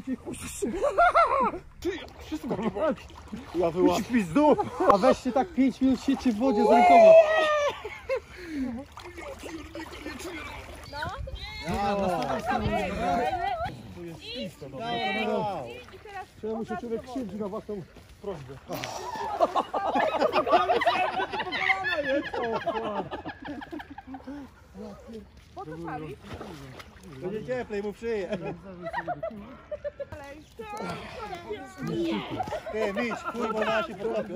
Ty, wszystko nie boli. Ja wyłam. Pizdu. A weźcie tak 5 minut siedźcie w wodzie z rękoma. Czemu się człowiek krzywdzi na własną prośbę? Po co pali? Będzie cieplej, mu przyje. Ty, miś, kurwa, nasi potopią.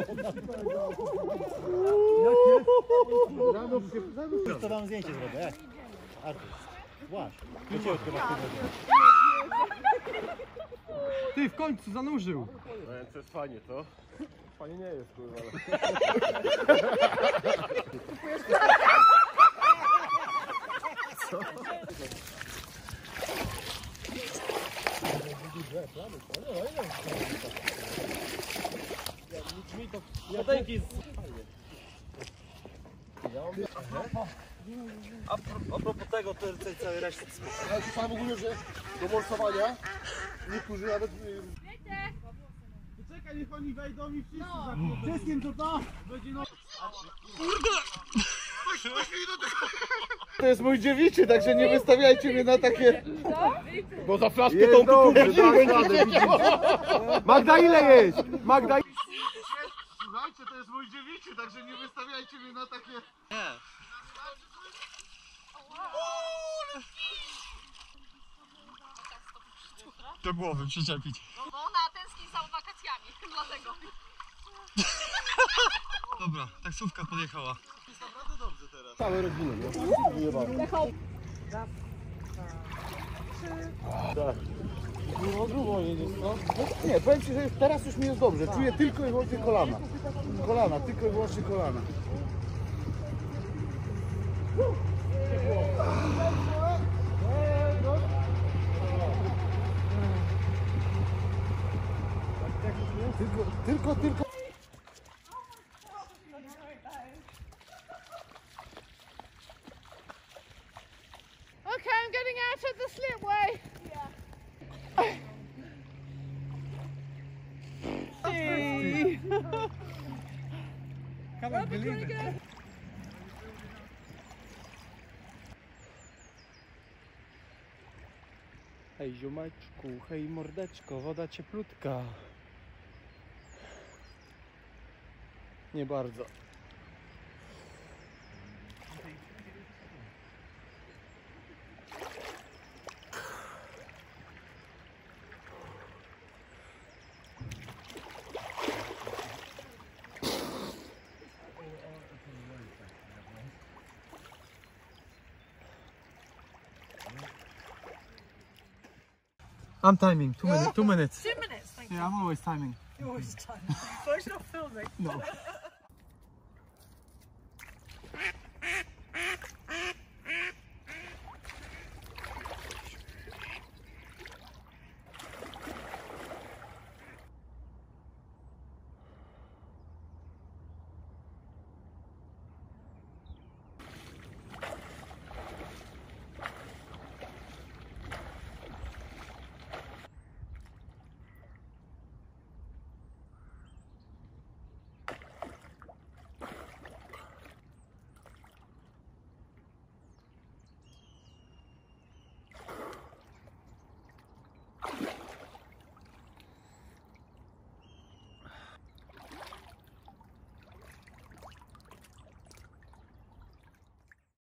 To wam zdjęcie zrobię, Artur, właśnie. Ty, w końcu zanurzył. To jest fajnie, co? Fajnie nie jest, kurwa. A propos tego, to cały resztę Ja już sam ogólnie, że do morsowania niektórzy nawet... Czekaj, niech oni wejdą i wszyscy wszystkim to będzie no... To jest mój dziewiczy, także nie wystawiajcie mnie na takie... Bo za flaszkę tą tu Magda, ile jest? Magda... Słuchajcie, to jest mój dziewiczy, także nie wystawiajcie mnie na takie... Do głowy przyczepić. No bo ona tęskni za wakacjami, dlatego. Dobra, taksówka podjechała. Całe rodziny, nie? Tak. No grubo jedziesz, no. Nie, powiem ci, że teraz już mi jest dobrze. Czuję tylko i wyłącznie kolana. Kolana, tylko i wyłącznie kolana. Tylko. Okay, I'm getting out of the slipway. Can't believe it. Hej ziomeczku, hej mordeczko, woda cieplutka. Nie bardzo. I'm timing. 2 minutes. 2 minutes. 2 minutes, thank you. Yeah, I'm always timing. You're always trying. So it's not filming. No.